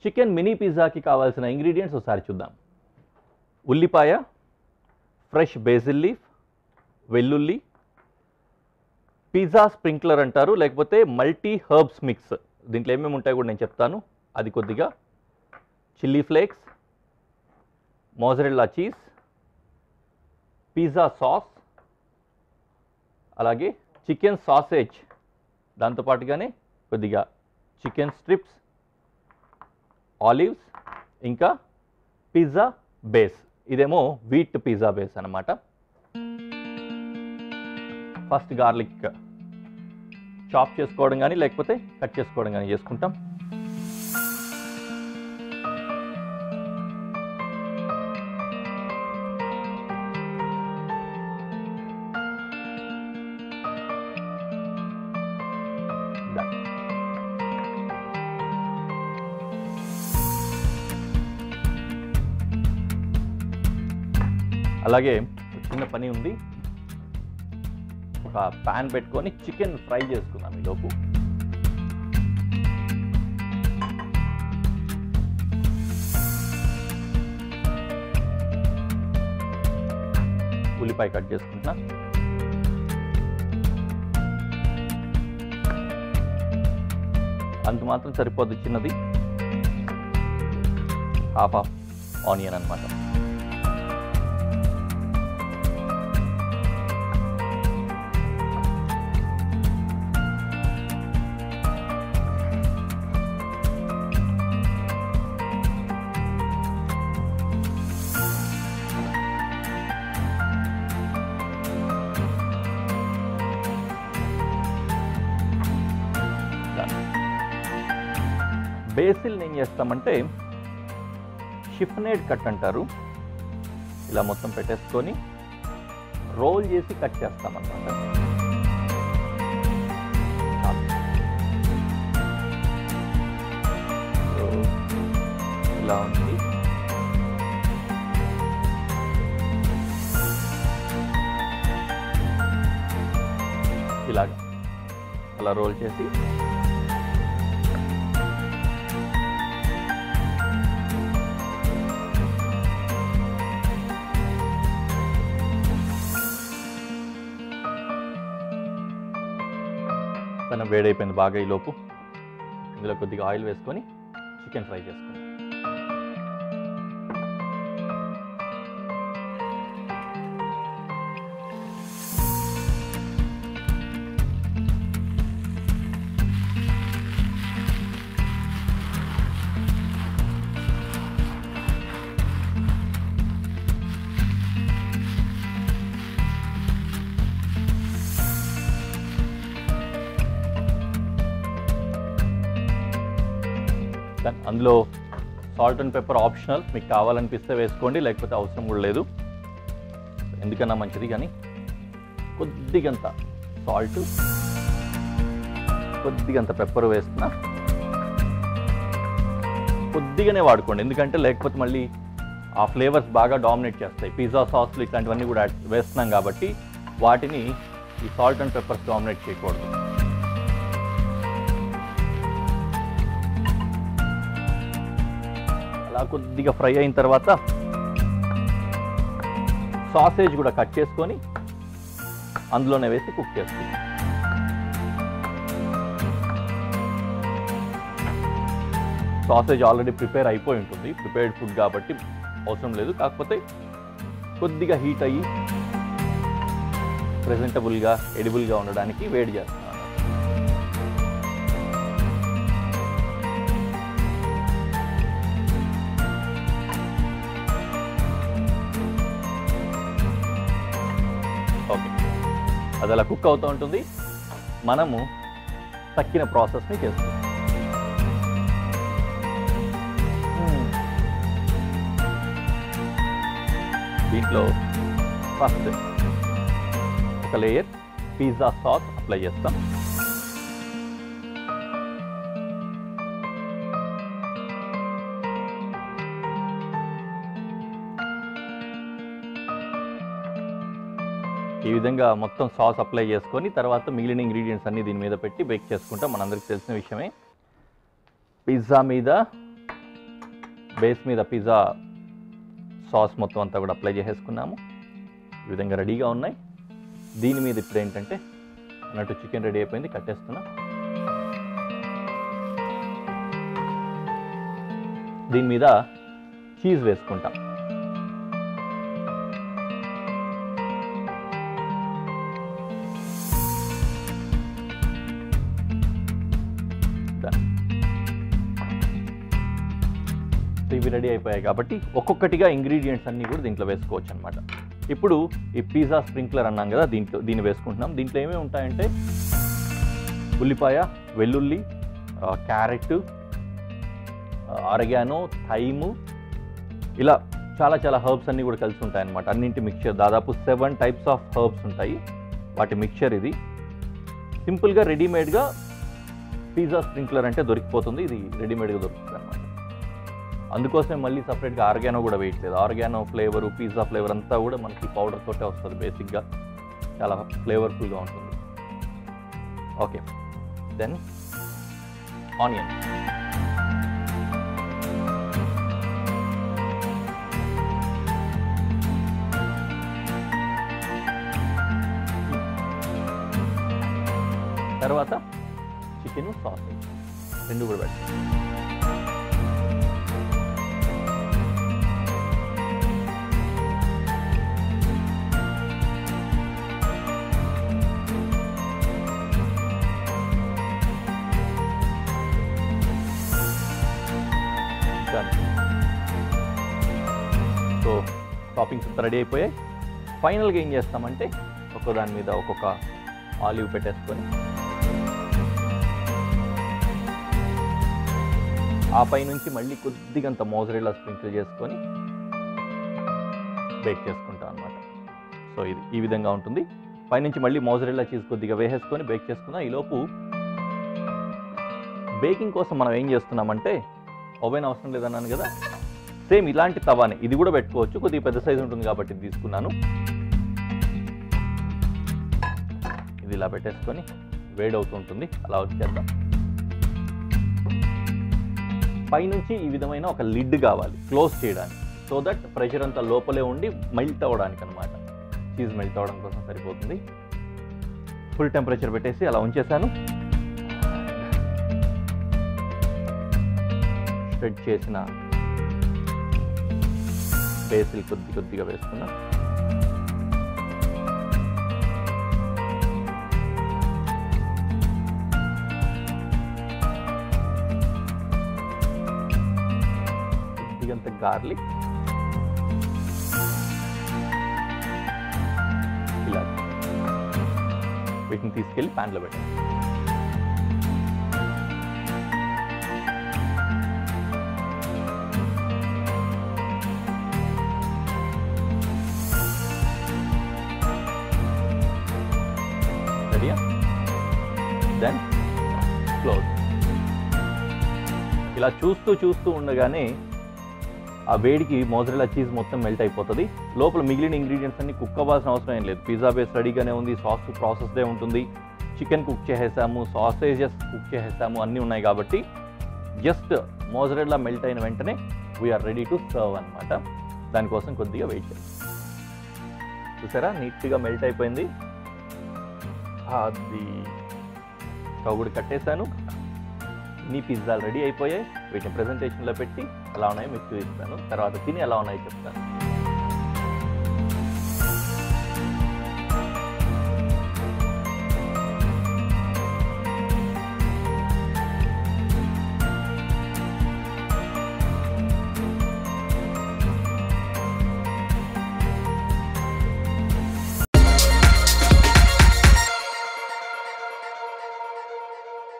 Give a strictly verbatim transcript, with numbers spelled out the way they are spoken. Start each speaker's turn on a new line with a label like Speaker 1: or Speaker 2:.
Speaker 1: Chicken mini పిజ్జాకి కావాల్సిన ingredients ఒకసారి చూద్దాం. ఉల్లిపాయ, ఫ్రెష్ బేసిల్ లీఫ్, వెల్లుల్లి, పిజ్జా స్ప్రింక్లర్ అంటారు, లేకపోతే మల్టీ హర్బ్స్ మిక్స్, దీంట్లో ఏమేమి ఉంటాయో కూడా నేను చెప్తాను, అది కొద్దిగా, chilli flakes, mozzarella cheese, pizza sauce, అలాగే చికెన్ సాసేజ్, దాంతోపాటుగానే కొద్దిగా చికెన్ స్ట్రిప్స్, ఆలివ్స్, ఇంకా పిజ్జా బేస్, ఇదేమో వీట్ పిజ్జా బేస్ అన్నమాట. ఫస్ట్ గార్లిక్ చాప్ చేసుకోవడం కానీ లేకపోతే కట్ చేసుకోవడం కానీ చేసుకుంటాం. అలాగే చిన్న పని ఉంది, ఒక ప్యాన్ పెట్టుకొని చికెన్ ఫ్రై చేసుకుందాం. ఈలోపు ఉల్లిపాయ కట్ చేసుకుంటున్నా. అంత మాత్రం సరిపోద్ది, చిన్నది, హాఫ్ హాఫ్ ఆనియన్ అన్నమాట. బేసిల్ ఏం చేస్తామంటే షిఫ్నేడ్ కట్ అంటారు, ఇలా మొత్తం పెట్టేసుకొని రోల్ చేసి కట్ చేస్తామన్నమాట. ఇలా ఉంది. ఇలాగా అలా రోల్ చేసి పెనం వేడైపోయింది బాగా. ఈలోపు ఇందులో కొద్దిగా ఆయిల్ వేసుకొని చికెన్ ఫ్రై చేసుకుంటాం. అందులో సాల్ట్ అండ్ పెప్పర్ ఆప్షనల్, మీకు కావాలనిపిస్తే వేసుకోండి, లేకపోతే అవసరం కూడా లేదు, ఎందుకన్నా మంచిది. కానీ కొద్దిగంత సాల్ట్, కొద్దిగంత పెప్పర్ వేస్తున్నా, కొద్దిగానే వాడుకోండి, ఎందుకంటే లేకపోతే మళ్ళీ ఆ ఫ్లేవర్స్ బాగా డామినేట్ చేస్తాయి. పిజ్జా సాస్లు ఇట్లాంటివన్నీ కూడా వేస్తున్నాం కాబట్టి వాటిని ఈ సాల్ట్ అండ్ పెప్పర్స్ డామినేట్ చేయకూడదు. అలా కొద్దిగా ఫ్రై అయిన తర్వాత సాసేజ్ కూడా కట్ చేసుకొని అందులోనే వేసి కుక్ చేసుకుంటాం. సాసేజ్ ఆల్రెడీ ప్రిపేర్ అయిపోయి ఉంటుంది, ప్రిపేర్డ్ ఫుడ్ కాబట్టి అవసరం లేదు, కాకపోతే కొద్దిగా హీట్ అయ్యి ప్రెజెంటబుల్గా ఎడిబుల్గా ఉండడానికి వేడి చేస్తాం. ఓకే, అది అలా కుక్ అవుతూ ఉంటుంది, మనము తక్కిన ప్రాసెస్ని చేస్తాం. దీంట్లో ఫస్ట్ ఒక లేయర్ పిజ్జా సాస్ అప్లై చేస్తాం. ఈ విధంగా మొత్తం సాస్ అప్లై చేసుకొని తర్వాత మిగిలిన ఇంగ్రీడియంట్స్ అన్ని దీని మీద పెట్టి బేక్ చేసుకుంటాం. మనందరికీ తెలిసిన విషయమే. పిజ్జా మీద బేస్ మీద పిజ్జా సాస్ మొత్తం అంతా కూడా అప్లై చేసేసుకున్నాము. ఈ విధంగా రెడీగా ఉన్నాయి. దీని మీద ఇప్పుడు ఏంటంటే అన్నట్టు చికెన్ రెడీ అయిపోయింది, కట్టేస్తున్నా. దీని మీద చీజ్ వేసుకుంటాం. ఇవి రెడీ అయిపోయాయి కాబట్టి ఒక్కొక్కటిగా ఇంగ్రీడియంట్స్ అన్నీ కూడా దీంట్లో వేసుకోవచ్చు అనమాట. ఇప్పుడు ఈ పిజ్జా స్ప్రింక్లర్ అన్నాం కదా, దీంట్లో దీన్ని వేసుకుంటున్నాం. దీంట్లో ఏమేమి ఉంటాయంటే ఉల్లిపాయ, వెల్లుల్లి, క్యారెట్, ఆరిగానో, థైము, ఇలా చాలా చాలా హర్బ్స్ అన్నీ కూడా కలిసి ఉంటాయి అన్నమాట. అన్నింటి మిక్చర్, దాదాపు సెవెన్ టైప్స్ ఆఫ్ హర్బ్స్ ఉంటాయి, వాటి మిక్చర్ ఇది. సింపుల్గా రెడీమేడ్గా పిజ్జా స్ప్రింక్లర్ అంటే దొరికిపోతుంది, ఇది రెడీమేడ్గా దొరుకుతుంది అనమాట. అందుకోసమే మళ్ళీ సపరేట్గా ఆర్గానో కూడా వేయట్లేదు. ఆర్గానో ఫ్లేవరు, పిజ్జా ఫ్లేవర్ అంతా కూడా మనకి పౌడర్ తోటే వస్తుంది. బేసిక్గా చాలా ఫ్లేవర్ఫుల్గా ఉంటుంది. Okay, then onion. తర్వాత చికెన్, సాసేజ్ రెండు కూడా పెడతాం. సో టాపింగ్స్ అంతా రెడీ అయిపోయాయి. ఫైనల్గా ఏం చేస్తామంటే ఒక్కో దాని మీద ఒక్కొక్క ఆలివ్ పెట్టేసుకొని ఆ పై నుంచి మళ్ళీ కొద్దిగంత మోజరెల్లా స్ప్రింకిల్ చేసుకొని బేక్ చేసుకుంటాం అనమాట. సో ఇది ఈ విధంగా ఉంటుంది. పైనుంచి మళ్ళీ మోజరెల్లా చీజ్ కొద్దిగా వేసేసుకొని బేక్ చేసుకుందాం. ఈలోపు బేకింగ్ కోసం మనం ఏం చేస్తున్నామంటే, ఓవెన్ అవసరం లేదన్నాను కదా, సేమ్ ఇలాంటి తవానే ఇది కూడా పెట్టుకోవచ్చు. కొద్దిగా పెద్ద సైజు ఉంటుంది కాబట్టి తీసుకున్నాను. ఇది ఇలా పెట్టేసుకొని వేడవుతుంటుంది, అలా వచ్చేద్దాం. పైనుంచి ఈ విధమైన ఒక లిడ్ కావాలి క్లోజ్ చేయడానికి, సో దట్ ప్రెషర్ అంతా లోపలే ఉండి మెల్ట్ అవ్వడానికి అనమాట. చీజ్ మెల్ట్ అవ్వడం కోసం సరిపోతుంది. ఫుల్ టెంపరేచర్ పెట్టేసి అలా ఉంచేసాను. స్ప్రెడ్ చేసిన బేసిల్ కొద్ది కొద్దిగా వేసుకున్నా. కొద్దిగంత గార్లిక్, ఇలా వీటిని తీసుకెళ్ళి ప్యాన్లో పెట్టాను. Then close. ఇలా చూస్తూ చూస్తూ ఉండగానే ఆ వేడికి మోజరెల్లా చీజ్ మొత్తం మెల్ట్ అయిపోతుంది. లోపల మిగిలిన ఇంగ్రీడియంట్స్ అన్ని కుక్ అవ్వాల్సిన అవసరం ఏం లేదు. పిజ్జా బేస్ రెడీగానే ఉంది, సాస్ ప్రాసెస్దే ఉంటుంది, చికెన్ కుక్ చేసేసాము, సాసేజెస్ కుక్ చేసేసాము, అన్నీ ఉన్నాయి కాబట్టి జస్ట్ మోజరెల్లా మెల్ట్ అయిన వెంటనే వీఆర్ రెడీ టు సర్వ్ అనమాట. దానికోసం కొద్దిగా వెయిట్ చేస్తాం. చూసారా, నీట్గా మెల్ట్ అయిపోయింది. అది స్టవ్ కూడా కట్టేశాను. నీ పిజ్జాలు రెడీ అయిపోయాయి. వీటిని ప్రెజెంటేషన్లో పెట్టి ఎలా ఉన్నాయో మీకు చూపిస్తాను. తర్వాత తిని ఎలా ఉన్నాయో చెప్తాను.